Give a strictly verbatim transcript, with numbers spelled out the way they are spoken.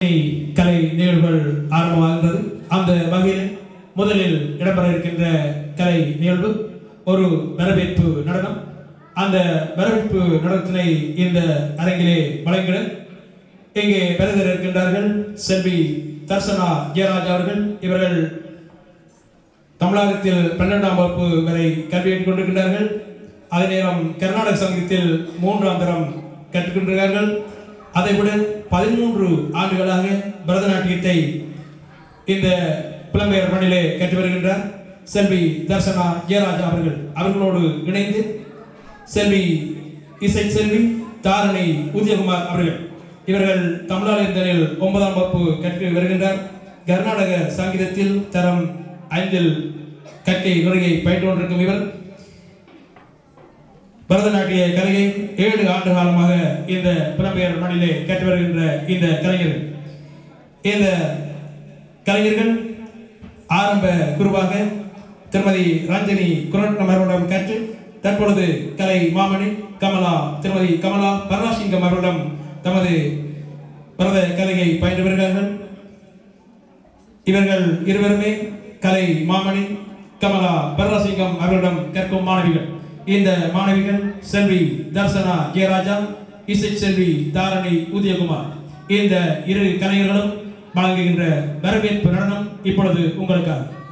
கலை நிகழ்வுகள் ஆரம்பமாகின்றது. அந்த வகையில் முதலில் இடம்பெற இருக்கின்ற கலை நிகழ்வு ஒரு வரவேற்பு நடனம். அந்த வரவேற்பு நடனத்தினை இந்த அரங்கிலே வழங்கிட இங்கே வருகிற இருக்கின்றார்கள் செல்வி தர்சனா ஜெயராஜ் அவர்கள். இவர்கள் தமிழகத்தில் பன்னிரெண்டாம் வகுப்பு வரை கல்வி கொண்டிருக்கின்றார்கள். அதே நேரம் கர்நாடக சங்கீதத்தில் மூன்றாம் தரம் கற்றுக்கொண்டிருக்கிறார்கள். அதைவிட பதிமூன்று ஆண்டுகளாக பரதநாட்டியத்தை இந்த புலம்பெயர் மண்ணிலே கற்று வருகின்றார் செல்வி தர்சனா ஜெயராஜ் அவர்கள். அவர்களோடு இணைந்து செல்வி இசை செல்வி தாரணி உதயகுமார் அவர்கள். இவர்கள் தமிழாலயத்தில் ஒன்பதாம் வகுப்பு கற்று வருகின்றார். கர்நாடக சங்கீதத்தில் தரம் ஐந்தில் கற்கை நிறையை பயின்று கொண்டிருக்கும் இவர் பரதநாட்டிய கலையை ஏழு ஆண்டு காலமாக இந்த புலம்பெயர் மண்ணிலே கற்று வருகின்ற இந்த கலைஞர்கள் இந்த கலைஞர்கள் ஆரம்ப குருவாக திருமதி ரஞ்சனி குரட்னம் அவர்களிடம் கற்று தற்பொழுது கலை மாமணி கமலா திருமதி கமலா பரநாசிங்கம் அவர்களிடம் தமது பரத கலையை பயின்று வருகிறார்கள். இவர்கள் இருவருமே கலை மாமணி கமலா பரநாசிங்கம் அவர்களிடம் கற்கும் மாணவிகள். இந்த மாணவிகள் செல்வி தர்சனா ஜெயராஜா, இசை செல்வி தாரணி உதயகுமார். இந்த இரு கலைஞர்களும் வழங்குகின்ற வரவேற்பு நடனம் இப்பொழுது உங்களுக்காக.